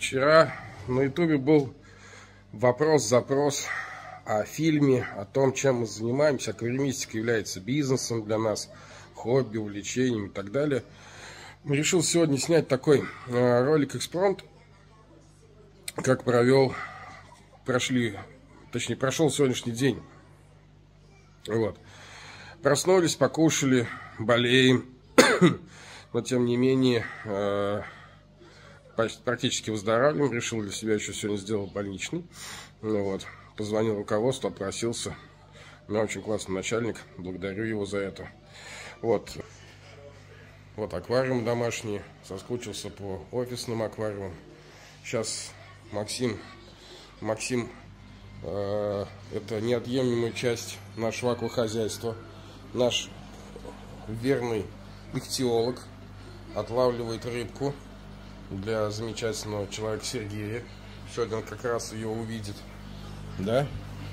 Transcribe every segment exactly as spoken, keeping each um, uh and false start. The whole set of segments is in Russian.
Вчера на ютубе был вопрос-запрос о фильме, о том, чем мы занимаемся. Аквариумистика является бизнесом для нас, хобби, увлечением и так далее. Решил сегодня снять такой э, ролик экспромт, как провел, прошли, точнее, прошел сегодняшний день. Вот. Проснулись, покушали, болеем, но тем не менее э, практически выздоравливаем. Решил для себя еще сегодня сделать больничный. Вот. Позвонил руководству, отпросился. У меня очень классный начальник, благодарю его за это. Вот. Вот аквариум домашний, соскучился по офисным аквариумам. Сейчас Максим, Максим, э, это неотъемлемая часть нашего аквахозяйства. Наш верный ихтиолог отлавливает рыбку для замечательного человека Сергея. Сегодня он как раз ее увидит. Да?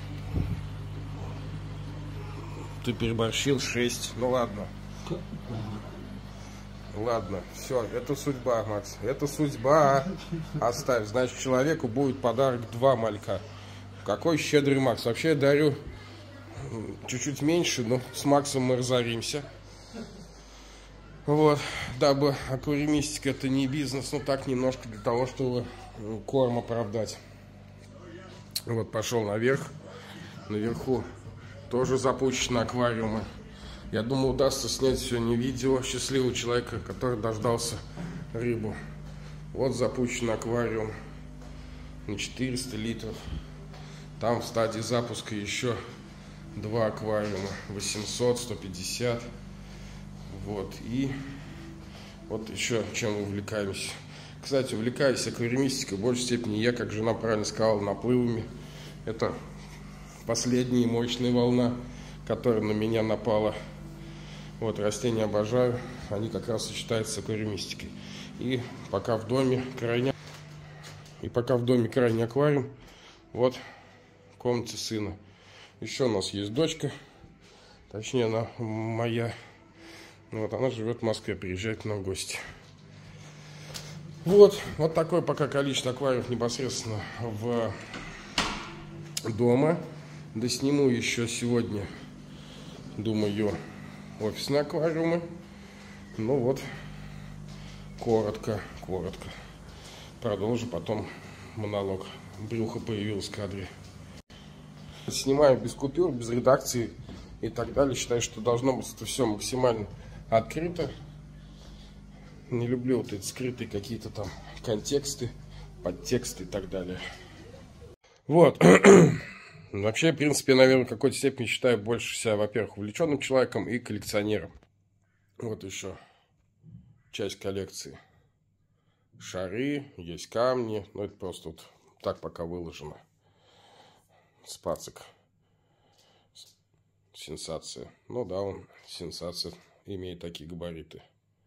Ты переборщил шесть. Ну ладно. Ладно, все, это судьба, Макс. Это судьба. Оставь. Значит, человеку будет подарок два малька. Какой щедрый Макс. Вообще я дарю чуть-чуть меньше, но с Максом мы разоримся. Вот, дабы аквариумистика это не бизнес, но так немножко для того, чтобы корм оправдать. Вот, пошел наверх. Наверху тоже запущены аквариумы. Я думаю, удастся снять сегодня видео счастливого человека, который дождался рыбу. Вот запущен аквариум на четыреста литров. Там в стадии запуска еще два аквариума. восемьсот, сто пятьдесят. Вот. И вот еще чем увлекаемся. Кстати, увлекаюсь аквариумистикой в большей степени я, как жена правильно сказала, наплывами. Это последняя мощная волна, которая на меня напала. Вот, растения обожаю, они как раз сочетаются с аквариумистикой. И пока в доме крайне, и пока в доме крайний аквариум, вот в комнате сына. Еще у нас есть дочка, точнее она моя. Вот, она живет в Москве, приезжает к нам в гости. Вот, вот такое пока количество аквариумов непосредственно в дома. Досниму еще сегодня, думаю, офисные аквариумы. Ну вот, коротко, коротко. Продолжу потом монолог. Брюхо появилось в кадре. Снимаю без купюр, без редакции и так далее. Считаю, что должно быть это все максимально открыто. Не люблю вот эти скрытые какие-то там контексты, подтексты и так далее. Вот. Вообще, в принципе, наверное, в какой-то степени считаю больше себя, во-первых, увлеченным человеком и коллекционером. Вот еще часть коллекции. Шары, есть камни. Ну, это просто вот так пока выложено. Спацик. Сенсация. Ну да, он сенсация. Имеет такие габариты.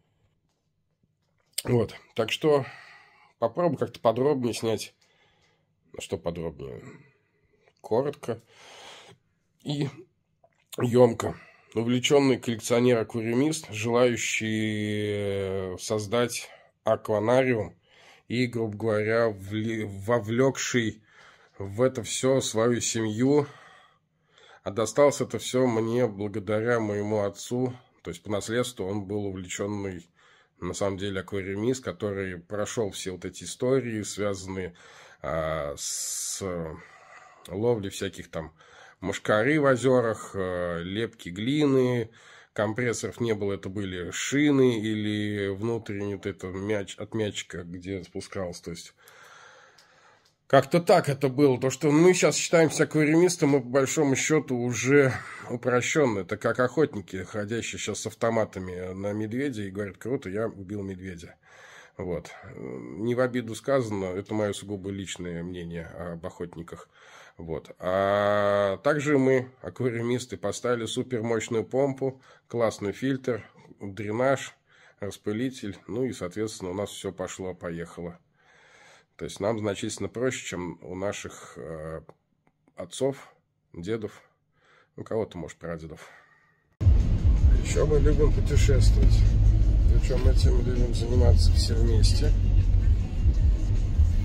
Вот. Так что попробую как-то подробнее снять. Ну, что подробнее? Коротко и емко. Увлеченный коллекционер-аквариумист, желающий создать акванариум и, грубо говоря, вовлекший в это все свою семью. А досталось это все мне благодаря моему отцу. То есть по наследству он был увлеченный, на самом деле, аквариумист, который прошел все вот эти истории, связанные а, с ловли всяких там мошкары в озерах, лепки глины, компрессоров не было, это были шины или внутренний вот это мяч от мячика, где спускался. То есть как-то так это было. То, что мы сейчас считаемся аквариумистом, мы по большому счету уже упрощенно. Это как охотники, ходящие сейчас с автоматами на медведя и говорят: круто, я убил медведя. Вот. Не в обиду сказано, это мое сугубо личное мнение об охотниках. Вот. А также мы, аквариумисты, поставили супермощную помпу, классный фильтр, дренаж, распылитель. Ну и, соответственно, у нас все пошло-поехало. То есть нам значительно проще, чем у наших э, отцов, дедов, у кого-то, может, прадедов. Еще мы любим путешествовать. Причем этим любим заниматься все вместе.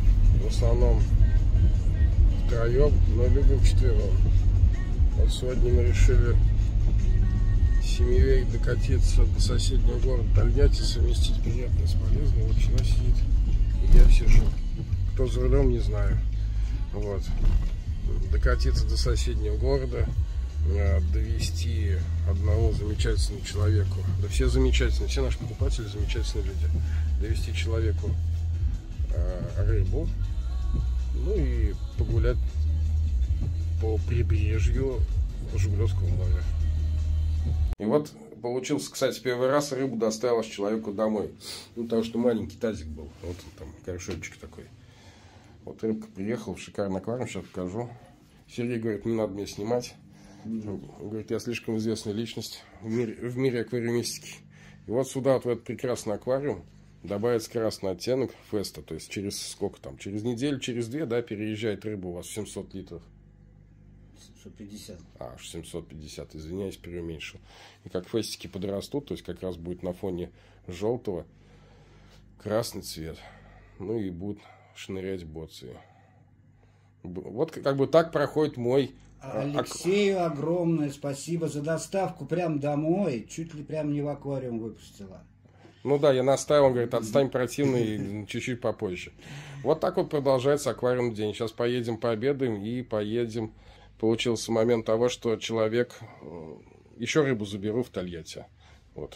основном втроем, но любим четвером. Вот сегодня мы решили семьей докатиться до соседнего города Тольятти, совместить приятное с полезным. Вот жена сидит, и я сижу. Кто за рулем, не знаю. Вот. Докатиться до соседнего города, довести одного замечательного человеку, да все замечательные, все наши покупатели замечательные люди, довести человеку э, рыбу, ну и погулять по прибрежью Жигулевского моря. И вот получился, кстати, первый раз рыбу доставилась человеку домой, ну, потому что маленький тазик был, вот он там, горшочек такой. Вот рыбка приехала в шикарный аквариум, сейчас покажу. Сергей говорит, не надо мне снимать. Он говорит, я слишком известная личность в мире, в мире аквариумистики. И вот сюда, вот в этот прекрасный аквариум, добавится красный оттенок феста. То есть через сколько там? Через неделю, через две, да, переезжает рыба у вас в семьсот литров. семьсот пятьдесят. А, семьсот пятьдесят, извиняюсь, переуменьшил. И как фестики подрастут, то есть как раз будет на фоне желтого красный цвет. Ну и будут шнырять боции. Вот как бы так проходит мой... Алексею огромное спасибо за доставку прям домой. Чуть ли прям не в аквариум выпустила. Ну да, я настаивал, он говорит, отстань, противный, чуть-чуть попозже. Вот так вот продолжается аквариум день. Сейчас поедем пообедаем и поедем. Получился момент того, что человек... Еще рыбу заберу в Тольятти. Вот.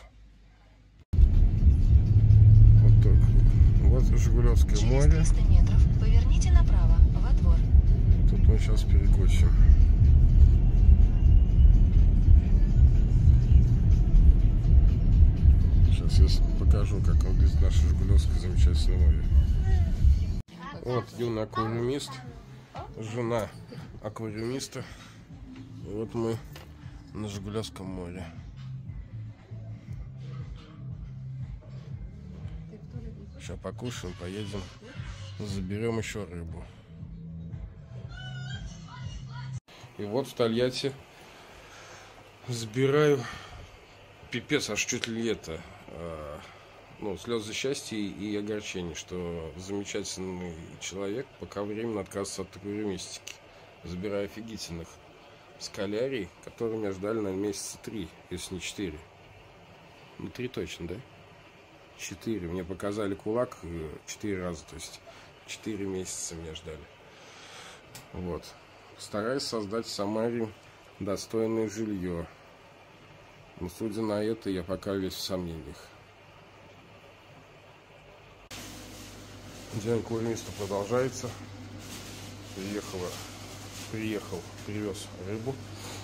Вот так. Вот Жигулевское море. Через триста метров поверните направо, во двор. Тут мы сейчас перекусим. Сейчас я покажу, как выглядит наше Жигулевское замечательное море. Вот юный аквариумист, жена аквариумиста. И вот мы на Жигулевском море. Сейчас покушаем, поедем, заберем еще рыбу. И вот в Тольятти забираю пипец, аж чуть ли это, э, ну, слезы счастья и огорчения, что замечательный человек пока временно отказывается от аквариумистики. Забираю офигительных скалярий, которые меня ждали, наверное, месяца три, если не четыре. Ну, три точно, да? Четыре. Мне показали кулак четыре раза, то есть четыре месяца меня ждали. Вот. Стараюсь создать в Самаре достойное жилье. Но, судя на это, я пока весь в сомнениях. День аквариумиста продолжается. Приехала, приехал, привез рыбу.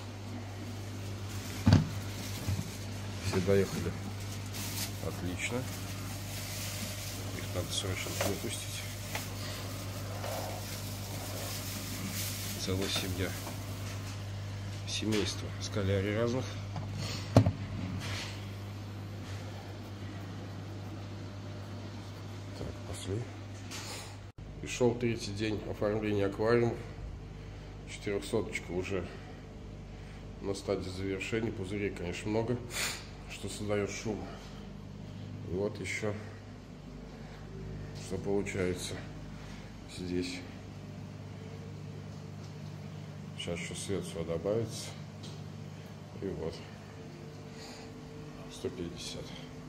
Все доехали. Отлично. Их надо срочно выпустить. Целая семья. Семейство скалярий разных. Так, пошли. И шел третий день оформления аквариума. Четырехсоточка уже на стадии завершения. Пузырей, конечно, много, что создает шум. И вот еще, что получается здесь. Сейчас еще свет сюда добавится. И вот сто пятьдесят.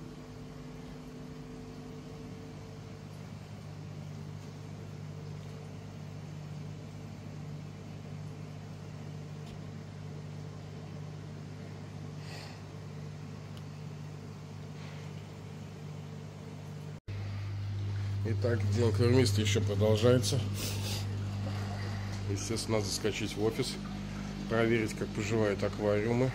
Итак, день аквариумиста еще продолжается. Естественно, надо заскочить в офис, проверить, как поживают аквариумы,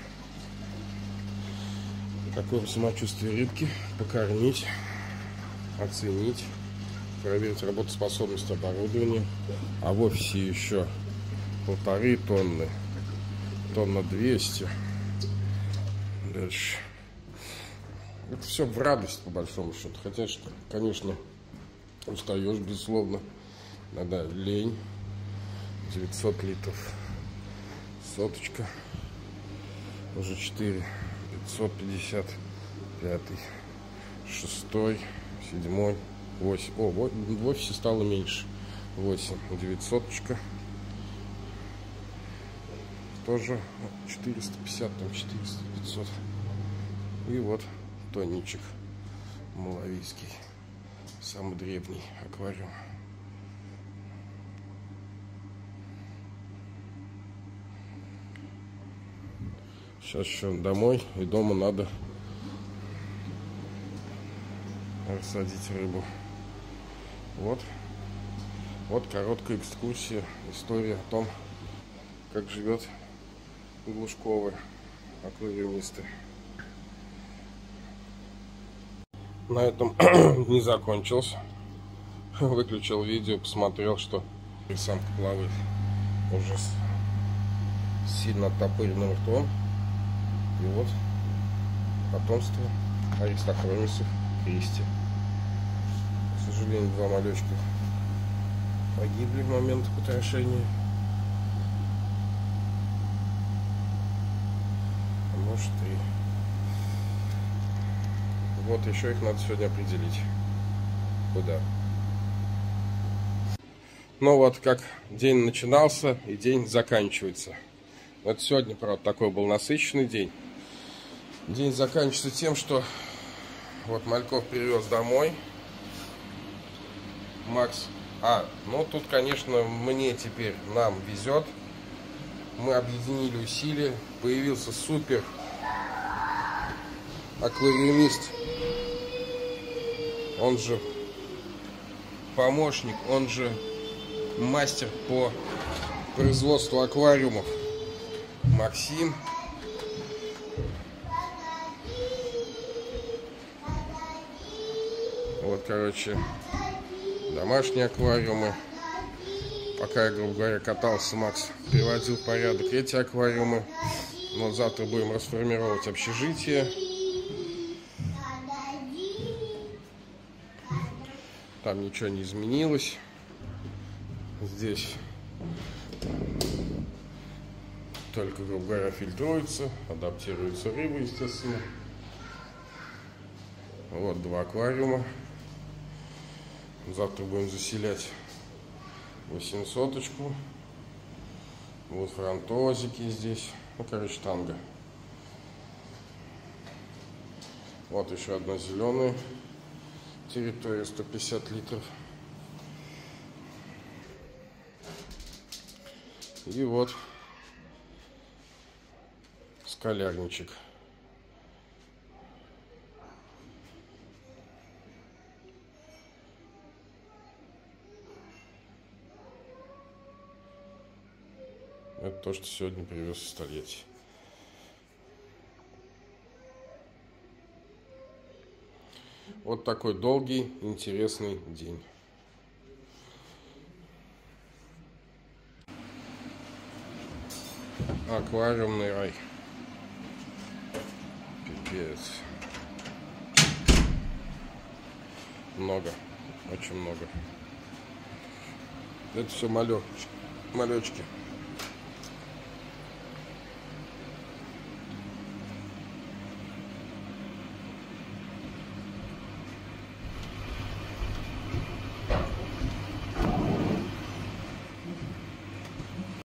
какое самочувствие рыбки, покормить, оценить, проверить работоспособность оборудования. А в офисе еще полторы тонны, тонна двести. Дальше. Это все в радость, по большому счету. Хотя, что, конечно, устаешь, безусловно. Иногда лень. девятьсот литров. Соточка. Уже четыре. пятьсот пятьдесят. Пятый. Шестой. Седьмой. Восемь. О, в офисе стало меньше. восемь девятьсоточка. Тоже четыреста пятьдесят, там четыреста, пятьсот. И вот тонничек малавийский. Самый древний аквариум. Сейчас еще домой, и дома надо рассадить рыбу. Вот. Вот короткая экскурсия, история о том, как живет Глушковы аквариумисты. На этом не закончился. Выключил видео, посмотрел, что самка плавает уже с сильно оттопыренным ртом. И вот потомство аристохромисов Кристи. К сожалению, два малечка погибли в момент потрошения. А может и... Вот еще их надо сегодня определить. Куда. Ну вот как день начинался и день заканчивается. Вот сегодня, правда, такой был насыщенный день. День заканчивается тем, что вот мальков привез домой. Макс. А, ну тут, конечно, мне теперь, нам везет. Мы объединили усилия. Появился супер аквариумист. Он же помощник, он же мастер по производству аквариумов. Максим. Вот, короче, домашние аквариумы. Пока я, грубо говоря, катался, Макс приводил в порядок эти аквариумы. Вот завтра будем расформировать общежитие. Там ничего не изменилось. Здесь только, грубо говоря, фильтруется, адаптируется рыба, естественно. Вот два аквариума. Завтра будем заселять восьмисоточку. Вот фронтозики здесь. Ну, короче, танго. Вот еще одна зеленая территория, сто пятьдесят литров. И вот скалярничек. Это то, что сегодня привез из Тольятти. Вот такой долгий, интересный день. Аквариумный рай. Пипец. Много. Очень много. Это все малечки. Малечки.